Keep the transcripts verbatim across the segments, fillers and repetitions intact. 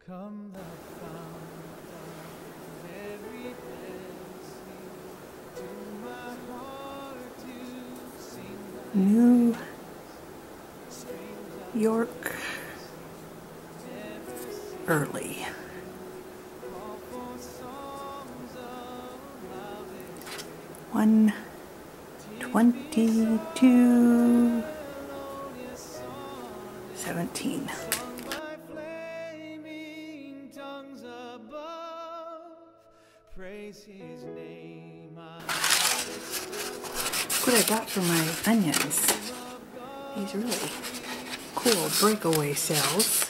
Come the fount of every blessing, to my heart to sing thy New streams of York never cease. early. Call for songs of loudest praise. one twenty-two Melodious sonnet seventeen. sung by flaming tongues above. Praise his name. I Look what I got for my onions. These really cool breakaway cells.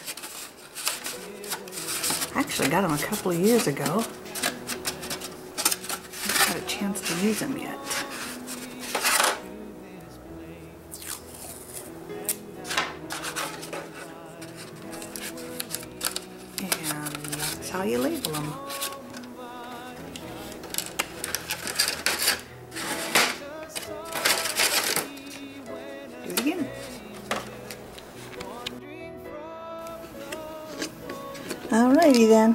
I actually got them a couple of years ago. Haven't had a chance to use them yet. And that's how you label them. Do it again. Alrighty then.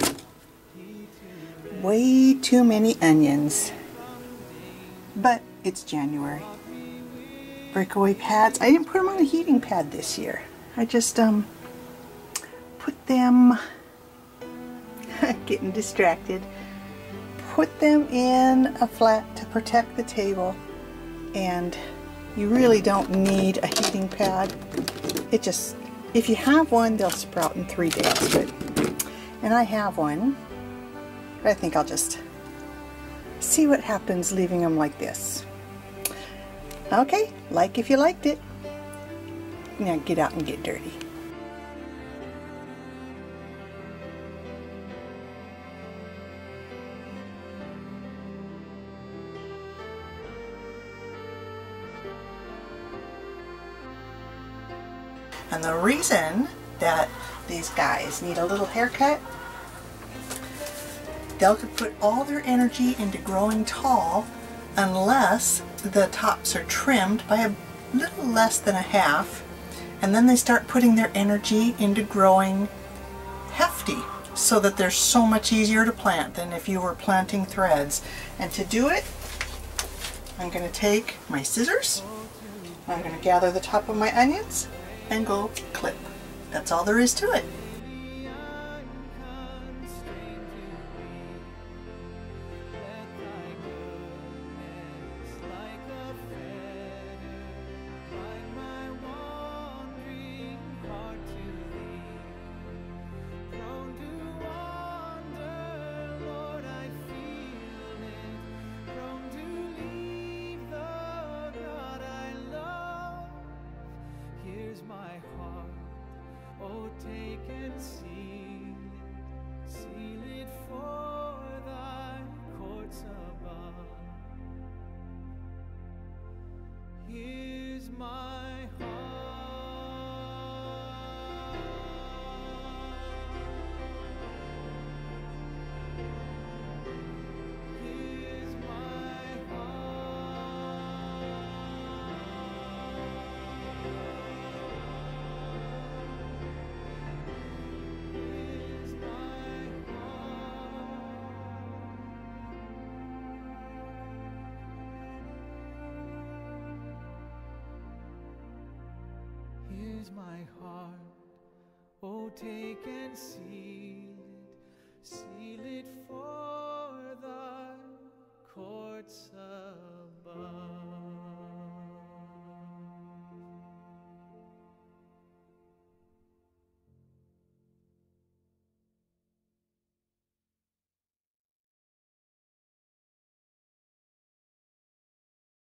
Way too many onions. But it's January. Breakaway pads. I didn't put them on a heating pad this year. I just um put them, getting distracted, put them in a flat to protect the table, and you really don't need a heating pad. It just, if you have one, they'll sprout in three days. But, and I have one, but I think I'll just see what happens leaving them like this. Okay, like if you liked it. Now get out and get dirty. And the reason that these guys need a little haircut, they'll put all their energy into growing tall unless the tops are trimmed by a little less than a half, and then they start putting their energy into growing hefty, so that they're so much easier to plant than if you were planting threads. And to do it, I'm going to take my scissors, I'm going to gather the top of my onions and go clip. That's all there is to it. My heart, oh take and seal it, seal it for thy courts above. Here's my heart. Here's my heart. Here's my heart, oh take and seal it, seal it for